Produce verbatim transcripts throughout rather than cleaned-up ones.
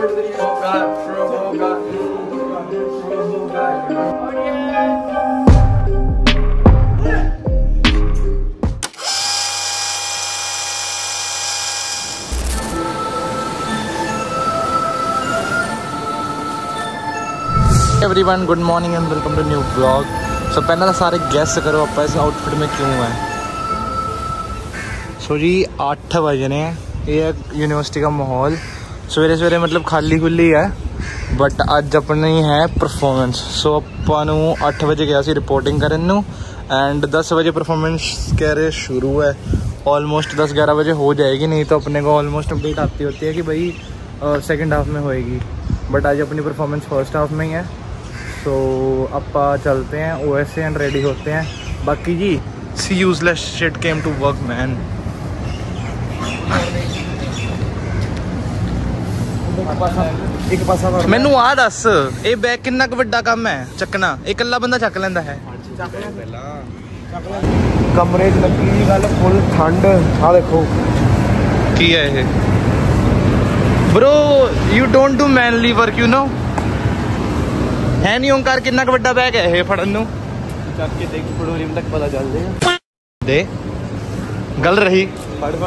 Everyone good morning and welcome to new blog. So पहले तो सारे गैस करो आप इस आउटफिट में क्यों है। सो so जी आठ बजे ने ये है यूनिवर्सिटी का माहौल। सवेरे सवेरे मतलब खाली खुली है बट अज अपनी है परफॉर्मेंस। सो अपन अठ बजे गया सी रिपोर्टिंग करने एंड दस बजे परफॉर्मेंस कह रहे शुरू है। ऑलमोस्ट दस ग्यारह बजे हो जाएगी, नहीं तो अपने को ऑलमोस्ट अपडेट आती होती है कि भाई सेकेंड हाफ में होएगी, बट आज अपनी परफॉर्मेंस फर्स्ट हाफ में ही है। तो आप चलते हैं ओ एस एंड रेडी होते हैं। बाकी जी सी useless shit came to work man. मैनू आ दस ये बैग कितना क वड्डा काम है चकना, इकल्ला बंदा चक लेंदा है। कमरे च लगी गल फुल ठंड। आ देखो की है ये bro, you don't do manly work you know है नहीं। ओंकार कितना बड़ा बैग है ये फड़न नू चक के देख फड़ोरी तक पता चल जाएगा। दे गल रही फड़ फड़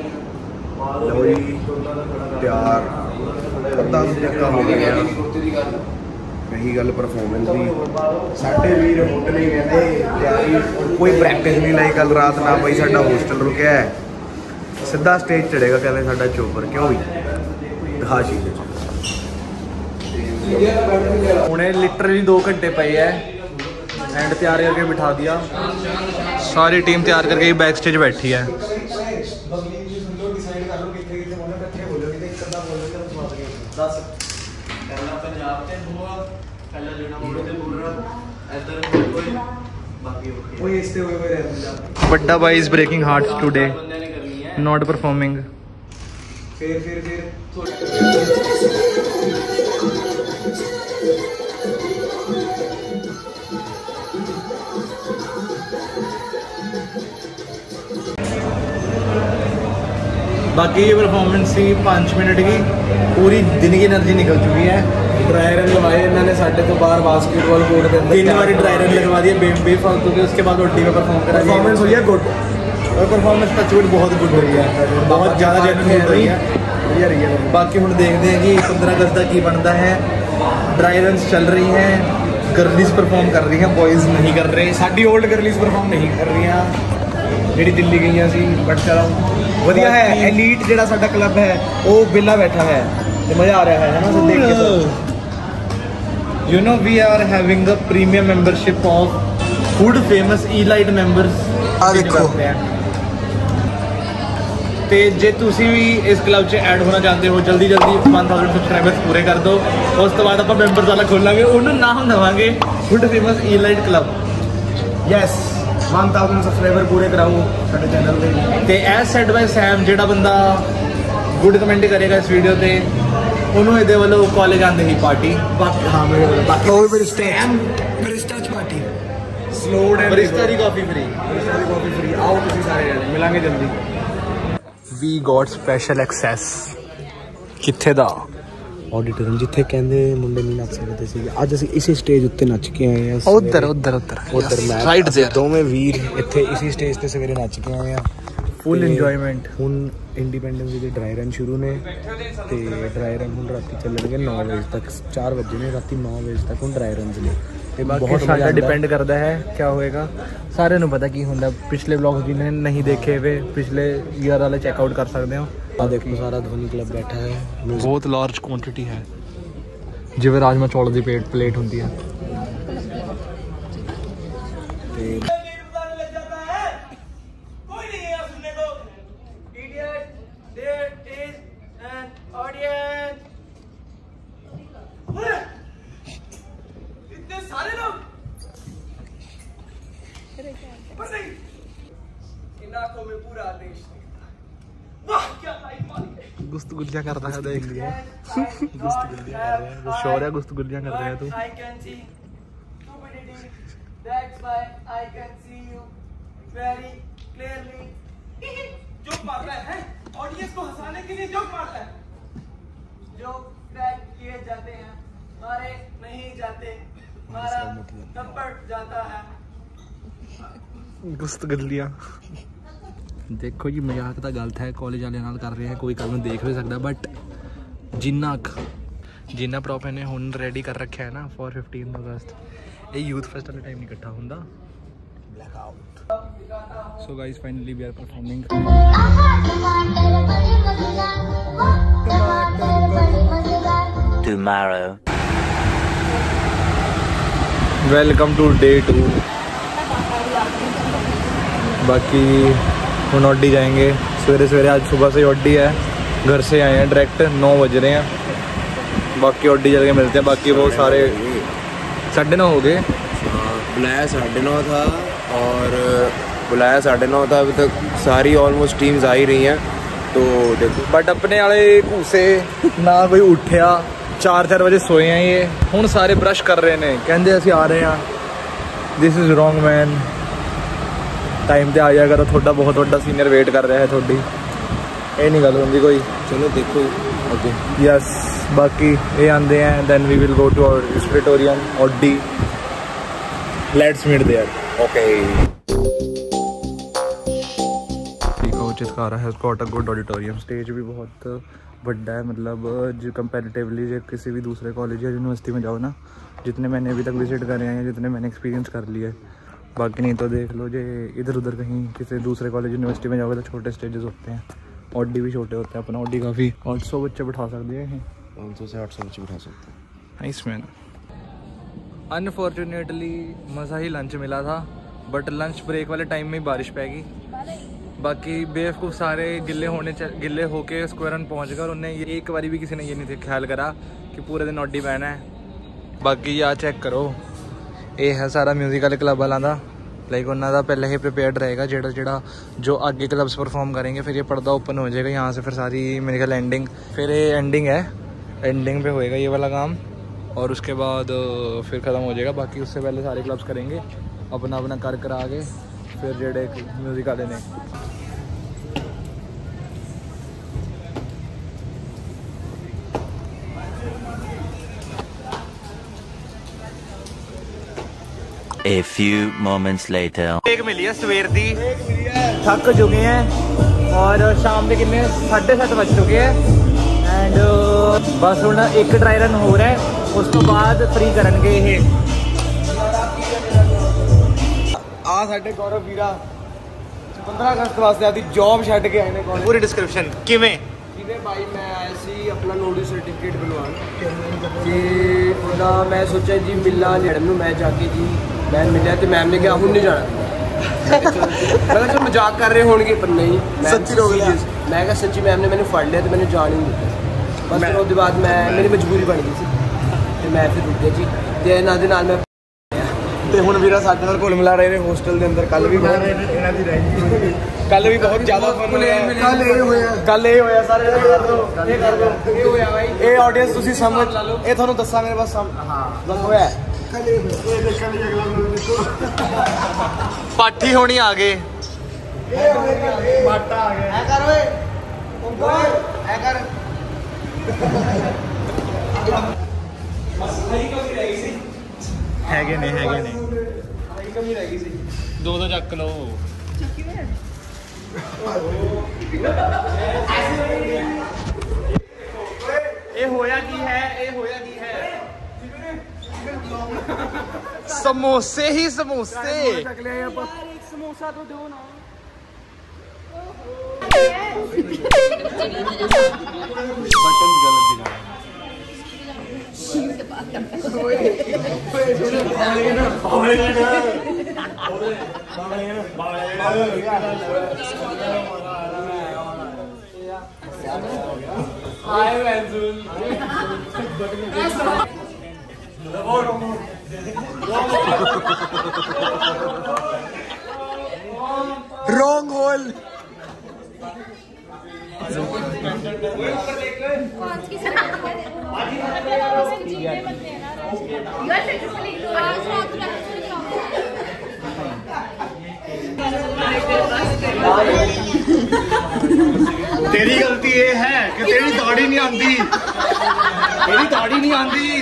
तैयार अद्धा घंटा हो गया। रही गल परफॉर्मेंस की साढ़े भी रिपोर्ट नहीं कहते तैयारी कोई प्रैक्टिस नहीं लाई कल रात ना भाई साडा होस्टल रुकया है सीधा स्टेज चढ़ेगा कहते साडा चोपर क्यों भी दिखा शीशे उन्हें लिटरली दो घंटे पे है एंड तैयार करके बिठा दिया। सारी टीम तैयार करके ही बैक स्टेज बैठी है। बड्डा भाई is breaking hearts today, not performing. फिर फिर फिर बाकी ये परफॉर्मेंस थी पाँच मिनट की, पूरी दिन की एनर्जी निकल चुकी है। ड्राई रन लगवाए इन्होंने साढ़े तो बाहर बास्केटबॉल कोर्ट के अंदर तीन बार ड्राई रन लगवा दिए बे बेफालतू के। उसके बाद ओटी में परफॉर्म करा परफॉर्मेंस हुई है गुड, और परफॉर्मेंस टचवुड बहुत गुड हुई है, बहुत ज़्यादा जेन्युइन हो रही है। बाकी हम देखते हैं कि पंद्रह अगस्त तक की बनता है। ड्राई रन चल रही हैं, गर्लिस परफॉर्म कर रही हैं, बॉयज़ नहीं कर रहे। साडी ओल्ड गर्लिस परफॉर्म नहीं कर रही हैं जी दिल्ली गई सी, बट चलो वधिया है। एलीट जिहड़ा साडा क्लब है वो बिला बैठा है तो मज़ा आ रहा है ना सब देख के। You know we are having the premium membership of food famous elite members. आ देखो तो जे तुसी भी इस क्लब च ऐड होना चाहते हो जल्दी जल्दी वन थाउजेंड सबसक्राइबर्स पूरे कर दो। उस तो बाद आप मेंबर्स वाला खोलांगे, उन्होंने नाम देवांगे food famous elite club. Yes one thousand subscriber पूरे कराओ साडे चैनल पे। ते एज सेड बाय सैम जेड़ा बंदा गुड कमेंट करेगा इस वीडियो पे उन्होंने इहदे वालों कॉलेज आंदे ही पार्टी। बाकी हाँ मेरे वालों बाकी और मेरे सैम बरिस्टा च पार्टी स्लोड एंड बरिस्टा दी कॉफी फ्री, बरिस्टा दी कॉफी फ्री। आओ तुसी सारे जने मिलांगे जल्दी। वी गॉट स्पेशल एक्सेस किथे दा ऑडिटोरियम जिथे कहंदे मुंडे नहीं नच सकते सी। अज असीं इसी स्टेज उत्ते नच के आए हैं। उधर उधर उधर उधर मैं राइट देयर दोवें वीर इत्थे इसी स्टेज ते सवेरे नच के आए हैं। Full enjoyment. हुण इंडिपेंडेंस डे दे ड्राई रन शुरू ने ते ड्राई रन हुण राती चलणगे नौ बजे तक। चार बजे ने राती नौ बजे तक हुण ड्राई रन ने। बहुत सारा डिपेंड करता है क्या होएगा, सारे नूं पता की हुंदा। पिछले व्लॉग जिन्हें नहीं देखे हुए पिछले ईयर वाले चेकआउट कर सकते हो। आ देखो सारा धोनी क्लब बैठा है, बहुत लार्ज क्वांटिटी है जिवें राजमा चौल की पेट प्लेट होती है। गुस्त गुलियां कर रहा है, देख लिया गुस्त गुलियां कर रहा है, शोर है गुस्त गुलियां कर रहा है तू। I can see that's why I can see you very clearly। Joke मारता है ऑडियंस को हंसाने के लिए, जोक मारता है जोक क्रैक किए जाते हैं, मारे नहीं जाते, मारा थप्पड़ जाता है। गुस्त गलियां देखो जी, मजाक तो गलत है, कॉलेज वाले नाल कर रहे हैं, कोई कल देख भी सकता, बट जिन्ना जिन्ना प्रॉप ने हुन रेडी कर रखा है ना फॉर फिफ्टीन अगस्त, ये यूथ फेस्ट वाले टाइम नहीं इकट्ठा होंदा। Blackout. So guys finally we are performing. Tomorrow. Welcome to day two. बाकी हम ऑडी जाएंगे सवेरे सवेरे, आज सुबह से ऑडी है, घर से आए हैं डायरेक्ट, नौ बज रहे हैं। बाकी ऑडी चल के मिलते हैं। बाकी वो सारे साढ़े नौ हो गए, बुलाया साढ़े नौ था और बुलाया साढ़े नौ था, अभी तक सारी ऑलमोस्ट टीम्स आ ही रही हैं। तो देखो बट अपने वाले घूसे ना कोई उठिया, चार चार बजे सोए हैं ये, हूँ सारे ब्रश कर रहे हैं, कहते असीं आ रहे हैं। This is wrong man, time पे आ जाया करो, थोड़ा बहुत वड्डा सीनियर वेट कर रहा है थोड़ी, ये नहीं गल होंगी कोई। चलो देखो ओके यस। बाकी ये आते हैं, then we will go to our respiratorium audi, let's meet there. Okay. Chitkara है उसका गुड ऑडिटोरियम, स्टेज भी बहुत बड़ा है, मतलब जो कंपैरेटिवली जो किसी भी दूसरे कॉलेज या यूनिवर्सिटी में जाओ ना, जितने मैंने अभी तक विजिट करे हैं, जितने मैंने एक्सपीरियंस कर लिए, बाकी नहीं तो देख लो जो इधर उधर कहीं किसी दूसरे कॉलेज यूनिवर्सिटी में जाओगे तो छोटे स्टेजेस होते हैं, ऑडी भी छोटे होते हैं। अपना ऑडी काफ़ी आठ सौ बच्चे बिठा सकते हैं, पाँच सौ से आठ सौ बच्चे बिठा सकते हैं। इसमें अनफॉर्चुनेटली मज़ा ही लंच मिला था, बट लंच ब्रेक वाले टाइम में ही बारिश पैगी। बाकी बेवकूफ़ सारे गिले होने गिले होके स्क्वायर रन पहुँच गए, और उन्हें ये एक बारी भी किसी ने ये नहीं ख्याल करा कि पूरे दिन ऑडी पहना है। बाकी यार चेक करो, ये है सारा म्यूजिकल क्लब वाला का, लाइक उन्होंने पहले ही प्रिपेयर्ड रहेगा जेड़ा जेड़ा जो आगे क्लब्स परफॉर्म करेंगे, फिर ये पर्दा ओपन हो जाएगा यहाँ से, फिर सारी मेरे ख्याल एंडिंग, फिर ये एंडिंग है, एंडिंग पे होएगा ये वाला काम, और उसके बाद फिर ख़त्म हो जाएगा। बाकी उससे पहले सारे क्लब्स करेंगे अपना अपना कर करा के, फिर जेडे म्यूजिक वाले ने। A few moments later. एक मिली है सवेर दी, थक चुके हैं और शाम के कितने साढ़े सत्त बज चुके हैं, एंड बस हूँ एक ड्राई रन हो रहा है, उस तो बाद फ्री करनगे ये। आ साडे गौरव वीरा पंद्रह अगस्त वास्ते आदि जॉब छड्ड के आए ने कॉलेज। पूरी डिस्क्रिप्शन किवें किवें भाई, मैं आया सी अपना नोटिस सर्टिफिकेट बनवान कि ਉਹਦਾ मैं सोचा जी मिला मैडम ਨੂੰ, मैं जाके जी मैम मिलिया तो मैम ने कहा ਹੁਣ नहीं जाना। मैं कहा मजाक कर रहे होंगे, पर नहीं सच्ची हो गया। मैं कहा सच्ची मैम ने मैंने फड़ लिया तो मैंने जान ही नहीं दिया। बस फिर उसके बाद मैं मेरी मजबूरी बन गई सी, तो मैं फिर रुक गया जी, तो ਇਹਨਾਂ ਦੇ ਨਾਲ मैं ਤੇ ਹੁਣ ਵੀਰਾ ਸਾਡੇ ਨਾਲ ਘੁਲ ਮਿਲਾ ਰਹੇ ਨੇ ਹੋਸਟਲ ਦੇ ਅੰਦਰ। ਕੱਲ ਵੀ ਬਹੁਤ ਇਹਨਾਂ ਦੀ ਰਹੀ, ਕੱਲ ਵੀ ਬਹੁਤ ਜ਼ਿਆਦਾ ਫਨ ਹੋਇਆ। ਕੱਲ ਇਹ ਹੋਇਆ ਕੱਲ ਇਹ ਹੋਇਆ ਸਾਰੇ ਇਹ ਕਰ ਦੋ ਇਹ ਕਰ ਦੋ ਇਹ ਹੋਇਆ ਬਾਈ, ਇਹ ਆਡੀਅנס ਤੁਸੀਂ ਸਮਝ ਇਹ ਤੁਹਾਨੂੰ ਦੱਸਾਂਗੇ ਬਸ। ਹਾਂ ਬਸ ਹੋਇਆ ਕੱਲ ਇਹ ਦੇਖਣ ਲਈ ਅਗਲਾ ਨੂੰ ਦੇਖੋ, ਪਾਠੀ ਹੋਣੀ ਆ ਗਏ, ਮਾਟਾ ਆ ਗਿਆ। ਐ ਕਰ ਓਏ ਓਏ ਐ ਕਰ, ਸਹੀ ਕਮੀ ਰਹਿ ਗਈ ਸੀ, ਹੈਗੇ ਨੇ ਹੈਗੇ ਨੇ ਸਹੀ ਕਮੀ ਰਹਿ ਗਈ ਸੀ, ਦੋ ਦੋ ਚੱਕ ਲਓ। ਇਹ ਹੋਇਆ ਕੀ ਹੈ, ਇਹ ਹੋਇਆ ਕੀ ਹੈ, ਸਮੋਸੇ ਹੀ ਸਮੋਸੇ। ਇੱਕ ਸਮੋਸਾ तो दो ना। बटन गलत दिखा। Wrong hole. तेरी गलती ये है कि तेरी दाढ़ी नहीं आती, तेरी दाढ़ी नहीं आती।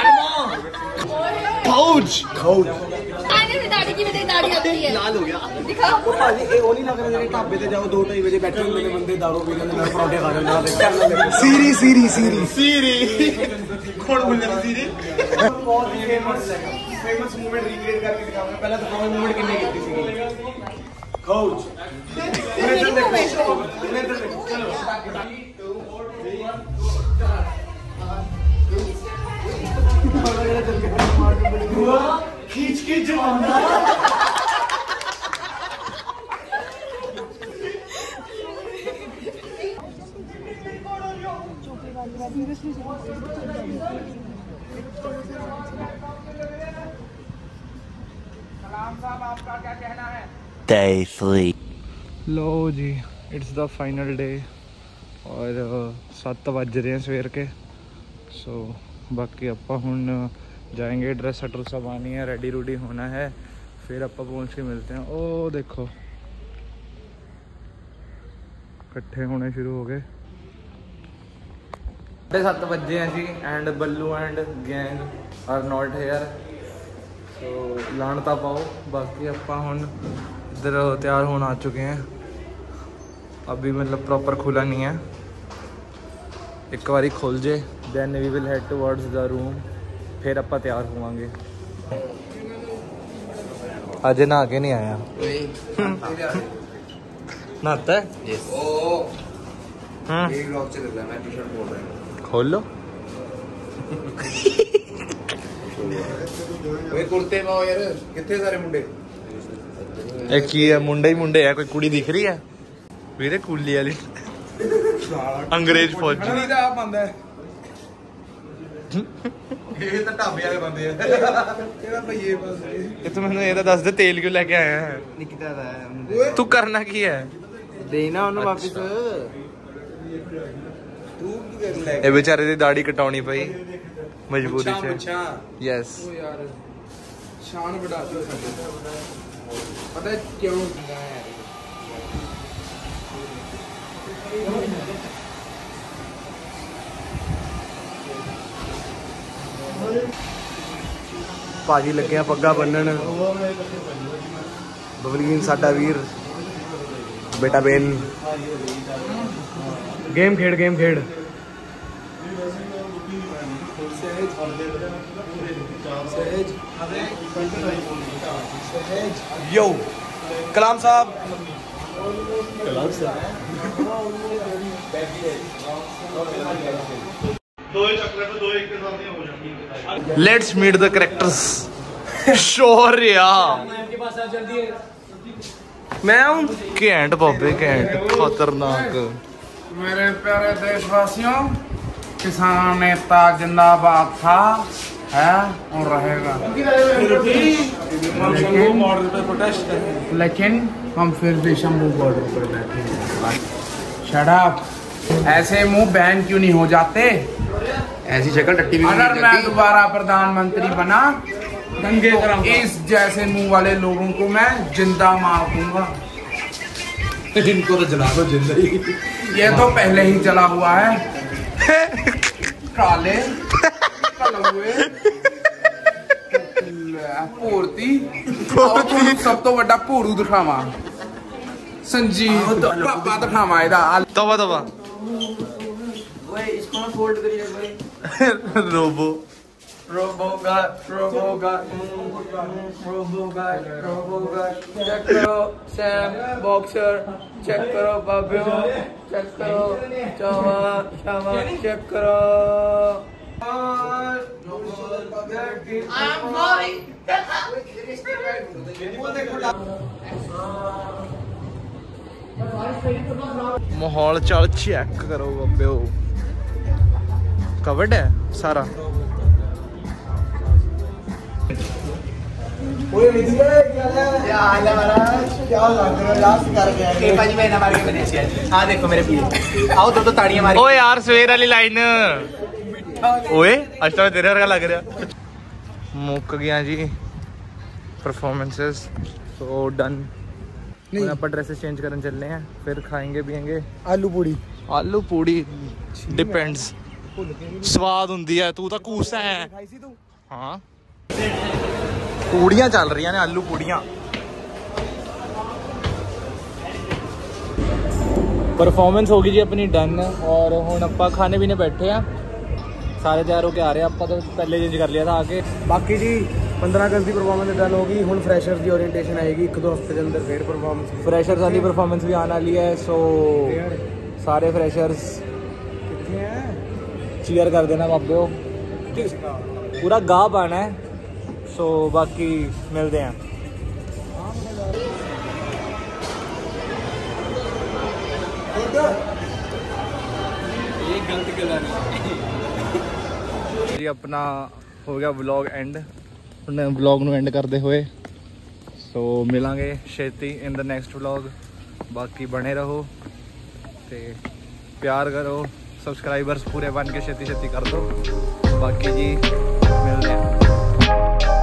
खाउच खाउच आने से दाढ़ी की मेरी दाढ़ी आती है। लाल हो गया। दिखाओ। ਉਹ ਭਾਜੀ ਇਹ ਉਹ ਨਹੀਂ ਲੱਗ ਰਿਹਾ ਜਿਹੜੇ ਢਾਬੇ ਤੇ ਜਾਓ ਦੋ ਢਾਈ ਵਜੇ ਬੈਠੇ ਹੁੰਦੇ ਨੇ ਬੰਦੇ ਦਾਰੂ ਪੀ ਜਾਂਦੇ ਨਾਲ ਪਰੌਂਠੇ ਖਾ ਰਹੇ ਨਾਲ ਸੀਰੀ ਸੀਰੀ ਸੀਰੀ ਸੀਰੀ ਕੌਣ ਬੋਲਿਆ ਸੀਰੀ ਬਹੁਤ ਫੇਮਸ ਫੇਮਸ ਮੂਵਮੈਂਟ ਰੀਕ੍ਰੀਏਟ ਕਰਕੇ ਦਿਖਾਵਾਂਗੇ। ਪਹਿਲਾਂ ਤਾਂ ਫੋਨ ਮੂਵਮੈਂਟ ਕਿੰਨੇ ਕੀਤੀ ਸੀਗੀ ਖਾਉਚ ਇਧਰ ਦੇਖੋ ਇਧਰ ਦੇਖੋ ਚਲੋ खींच के जमाना Day three. लो जी इट्स द फाइनल डे और सत्त बज रहे हैं सवेर के। सो बाकी ਆਪਾਂ ਹੁਣ जाएंगे, ड्रेस शटर सब आनी है, रेडी रूडी होना है, फिर आप पहुँच के मिलते हैं। ओ देखो इकट्ठे होने शुरू हो गए। साढ़े सत्त बजे हैं जी and Ballu and gang are not here. So लानता पाओ। बाकी आप हम इधर तैयार होने आ चुके हैं। अभी मतलब प्रॉपर खुला नहीं है, एक बारी खुल जे then we will head towards the room, फिर आप तैयार होवांगे। आज नहा के नहीं आया नहाता है यस एक ब्लॉग चल रहा है। मैं टी-शर्ट बोल रहा हूं खोल लो। ओए कुर्ते में हो यार कितने सारे मुंडे एक ही है मुंडे ही मुंडे है। कोई कुड़ी दिख रही है वीरे कुली वाली अंग्रेज फौजी नहीं तो आप बंदा है ਇਹ ਤਾਂ ਢਾਬੇ ਵਾਲੇ ਬੰਦੇ ਆ ਇਹਦਾ ਭਈਏ ਬਸ ਇਹ ਤਾਂ ਮੈਨੂੰ ਇਹ ਤਾਂ ਦੱਸ ਦੇ ਤੇਲ ਕਿਉਂ ਲੈ ਕੇ ਆਇਆ ਹੈ ਨਿਕਦਾ ਦਾ ਤੂੰ ਕਰਨਾ ਕੀ ਹੈ ਦੇਣਾ ਉਹਨੂੰ ਵਾਪਸ ਤੂੰ ਕੀ ਕਰ ਲੈ ਇਹ ਵਿਚਾਰੇ ਦੀ ਦਾੜੀ ਕਟਾਉਣੀ ਪਈ ਮਜਬੂਰੀ ਚ। ਅੱਛਾ ਯੈਸ ਉਹ ਯਾਰ ਸ਼ਾਨ ਵਧਾ ਦਿਓ ਸਾਡੇ ਪਤਾ ਕਿਉਂ ਭਾਜੀ ਲੱਗੇ ਆ ਪੱਗਾ ਬੰਨਣ। ਬਬਲੀਨ ਸਾਡਾ ਵੀਰ ਬੇਟਾ ਬੇਨ ਗੇਮ ਖੇਡ ਗੇਮ ਖੇਡ। यो कलाम sahab Kalam sahab let's meet the characters. Shaurya मैं हूँ कैंट बाबे कैंट खतरनाक। मेरे प्यारे देशवासियों किसान नेता जिंदाबाद था है और रहेगा, लेकिन, लेकिन हम फिर भी शंभू बॉर्डर पर बैठे हैं। Shut up. ऐसे मुंह बैन क्यों नहीं हो जाते? ऐसी शक्ल टट्टी भी अगर मैं दोबारा प्रधानमंत्री बना दंगे तो इस जैसे मुंह वाले लोगों को मैं जिंदा मार दूंगा। इनको तो जला दो जिंदा ही। ये तो पहले ही जला हुआ है। काले कलुए पूर्ति सब तो बड़ा भोरू दिखावा संजीव पापा दिखावा इहदा तवा तवा इसको फोल्ड करिए भाई। रोबो रोबो गट रोबो गट रोबो गट रोबो गट चेक करो सैम बॉक्सर चेक करो बाबियो चेक करो चावा चावा चेक करो। माहौल चल चेक करो बाबियो कवर्ड है सारा। ओ यार सवेर वाली लाइन ओए आज तो तेरे वर्गा लग रहा। मुक गया जी परफॉर्मेंसेस सो डन। ਹੁਣ ਆਪਾਂ ਡਰੈਸਸ ਚੇਂਜ ਕਰਨ ਚੱਲੇ ਆ, ਫਿਰ ਖਾएंगे ਪੀएंगे ਆਲੂ ਪੂੜੀ। ਆਲੂ ਪੂੜੀ ਡਿਪੈਂਡਸ, ਸਵਾਦ ਹੁੰਦੀ ਹੈ। ਤੂੰ ਤਾਂ ਕੂਸਾ ਹੈ। ਖਾਈ ਸੀ ਤੂੰ? ਹਾਂ ਪੂੜੀਆਂ ਚੱਲ ਰਹੀਆਂ ਨੇ, ਆਲੂ ਪੂੜੀਆਂ। परफॉर्मेंस होगी जी अपनी डन और हुण आपां खाने पीने बैठे हैं, सारे तैयार होके आ रहे हैं। आपां तो पहले चेंज कर लिया था आके। बाकी जी पंद्रह अगस्त की परफॉर्मेंस डन होगी, हुण फ्रैशर्स की ओरिएंटेशन आएगी एक दो हफ्ते के अंदर, फिर परफॉर्मेंस फ्रैशर्स वाली परफॉर्मेंस भी आने वाली है। सो सारे फ्रैशर्स कितने हैं चीयर कर देना बाबे, पूरा गाह पाना है। सो बाकी मिलते हैं। ये गलत गला जी अपना हो गया व्लॉग एंड, व्लॉग ਨੂੰ ਐਂਡ ਕਰਦੇ ਹੋਏ। ਸੋ ਮਿਲਾਂਗੇ ਛੇਤੀ ਇਨ ਦ ਨੈਕਸਟ व्लॉग। ਬਾਕੀ ਬਣੇ ਰਹੋ ਤੇ ਪਿਆਰ ਕਰੋ, ਸਬਸਕ੍ਰਾਈਬਰਸ ਪੂਰੇ ਬਣ ਕੇ ਛੇਤੀ ਛੇਤੀ ਕਰ ਦਿਓ। ਬਾਕੀ ਜੀ ਮਿਲਦੇ ਹਾਂ।